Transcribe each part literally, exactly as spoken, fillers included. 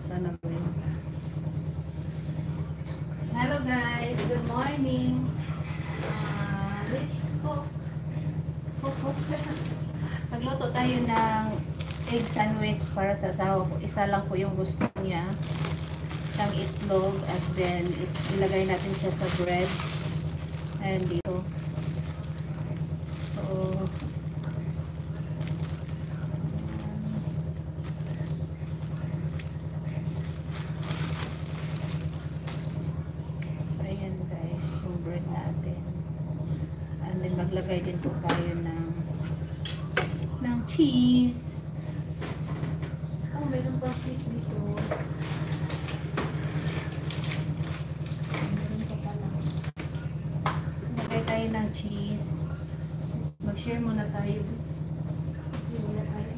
Sana ba yun? Hello guys, good morning. Uh, let's cook. Cook, cook. Magluto tayo ng egg sandwich para sa asawa ko. Isa lang po yung gusto niya. Isang itlog at then is, ilagay natin siya sa bread. And dito. So, so ayan guys, yung bread natin. And then maglagay din po tayo ng ng cheese. Oh, mayroon pa cheese dito. Mayroon pa pala. Maglagay tayo ng cheese. Mag-share muna tayo. Kasi wala tayo.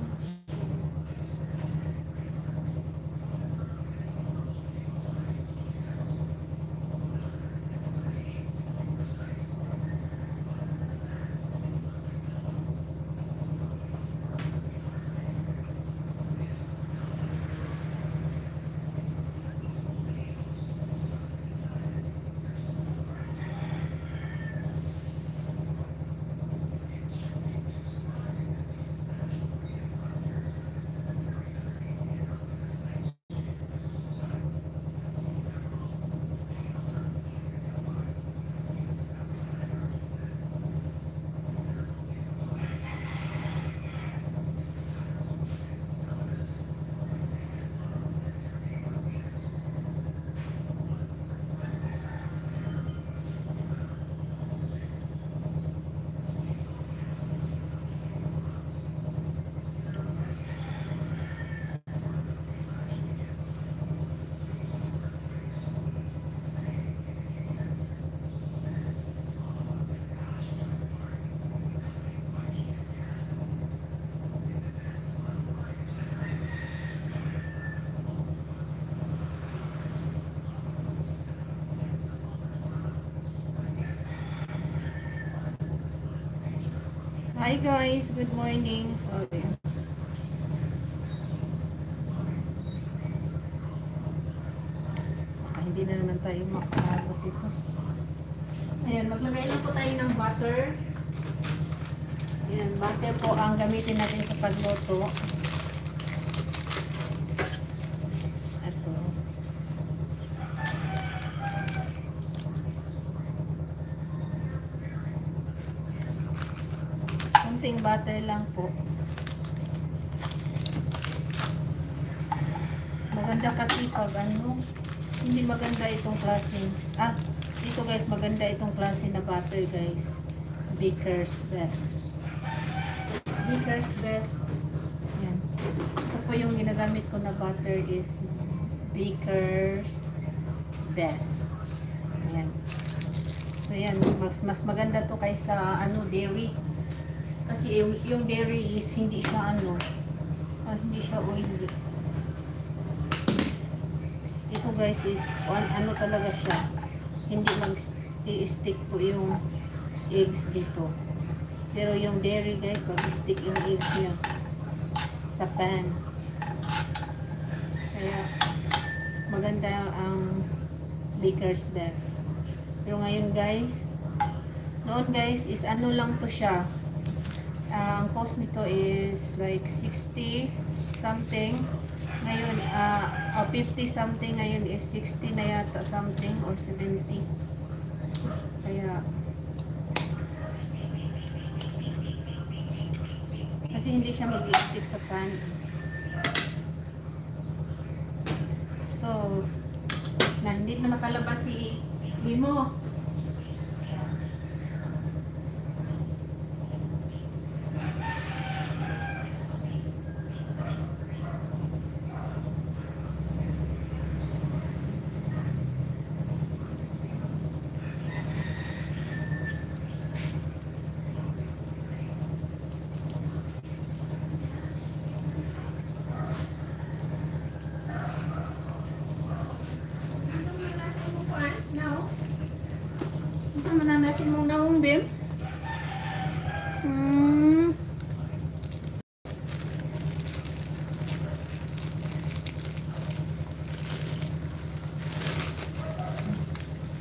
Hi guys, good morning. Sorry. Ah, hindi na naman tayo makaabot dito. Ayan, maglagay lang po tayo ng butter. Ayan, butter po ang gamitin natin sa pagluto. Ito. Kunting butter lang po. Maganda kasi pag ano, hindi maganda itong klase. Ah, dito guys, maganda itong klase na butter guys. Baker's Best. Baker's Best. Yan. Ito po yung ginagamit ko na butter is Baker's Best. Yan. So yan, mas, mas maganda to kaysa ano, dairy. Kasi yung, yung dairy is hindi siya ano, ah, hindi siya oily. Ito guys is on, ano talaga siya, hindi mag-stick po yung eggs dito. Pero yung dairy guys, mag-stick yung eggs niya sa pan. Kaya maganda ang Baker's Best. Pero ngayon guys, noon guys is ano lang to siya. Uh, ang cost nito is like sixty something. Ngayon, uh, uh, fifty something. Ngayon is sixty na yata something or seventy. Kaya, kasi hindi siya mag-stick sa pan. So, na hindi na nakalabas si Mimo.